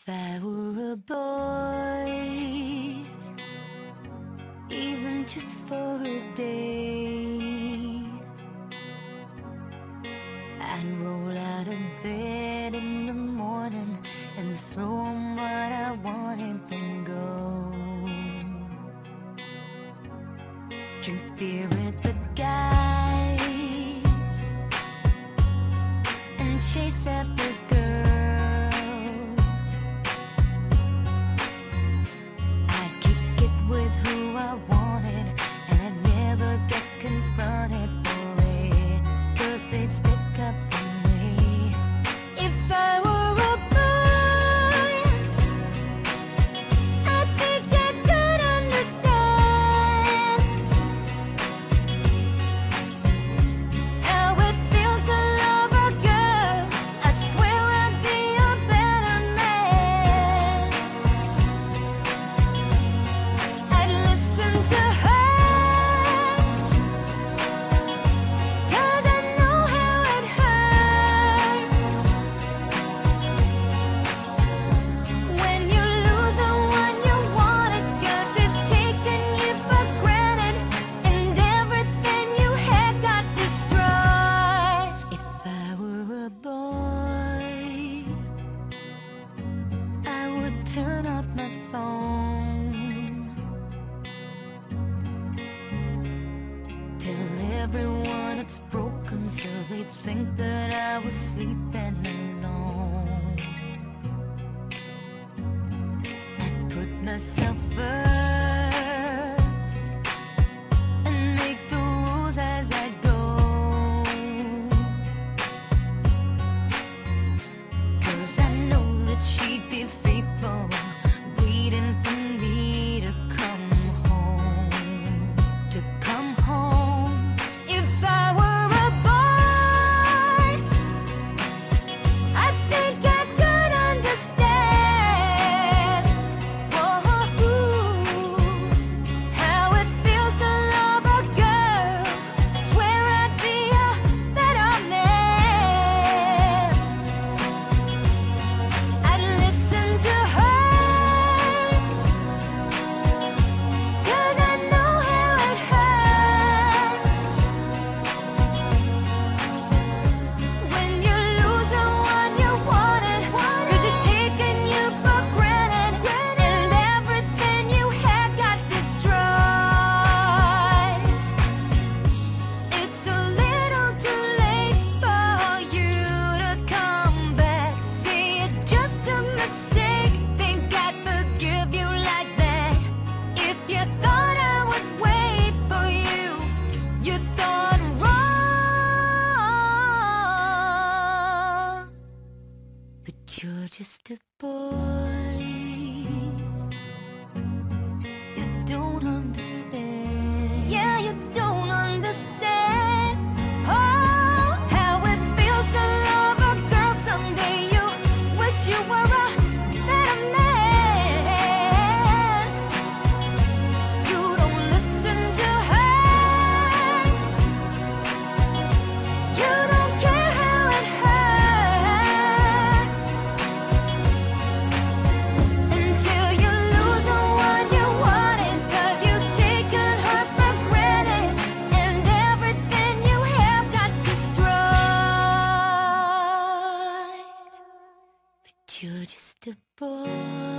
I were a boy, even just for a day, I'd roll out of bed in the morning and throw on what I wanted, then go drink beer with the guys and chase after girls. I'd kick it with who I wanted, and I'd never get confronted for it, 'cause they'd stick up for me. If I were a boy, I think I could understand how it feels to love a girl. I swear I'd be a better man. I'd listen to her, 'cause I know how it hurts when you lose the one you wanted, 'cause it's taken you for granted and everything you had got destroyed. If I were a boy, I would turn off my phone, tell everyone it's broken so they'd think that I was sleeping alone. I'd put myself first and make the rules as I go, 'cause I know that she'd be faithful, waiting for me to come home, to come home. If I were a boy, I think I could understand, Ohohooh, how it feels to love a girl. I swear I'd be a better man. I'd listen to her, 'cause I know how it hurts when you lose the one you wanted, 'cause it's taken you for granted and everything you had got destroyed. It's a little too late for you to come back. See, it's just a mistake. Think I'd forgive you like that. If you thought I would wait for you, you thought wrong. But you're just a boy, you don't understand. Yeah, you don't understand. Oh, how it feels to love a girl. Someday you wish you were a better man. You don't listen to her, you don't care how it hurts until you lose the one you wanted, 'cause you've taken her for granted and everything you have got destroyed. But you're just a boy.